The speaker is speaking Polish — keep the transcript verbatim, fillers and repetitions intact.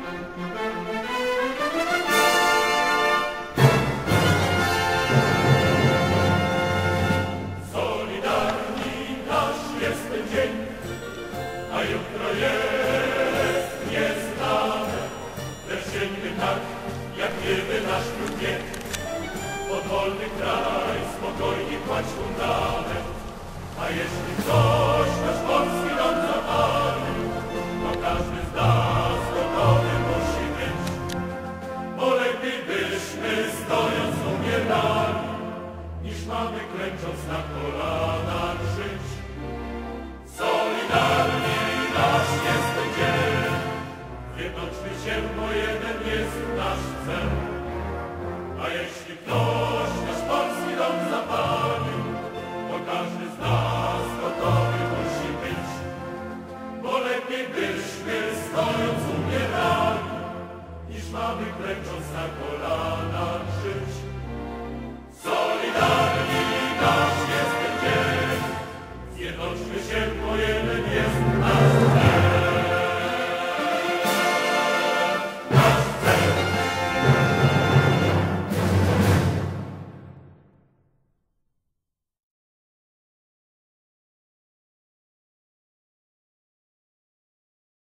A jutro jest nieznane, lecz sięgnie tak, jak niby nasz lud wie. Podwolny kraj, spokojnie kładź fundament, a jeśli ktoś nasz polski dom zapali, to każdy z nas gotowy musi być, bo lepiej byśmy stojąc umierali, niż mamy klęcząc na kolanach żyć. Solidarni nasz jest ten dzień, zjednoczmy się, bo jeden jest nasz cel.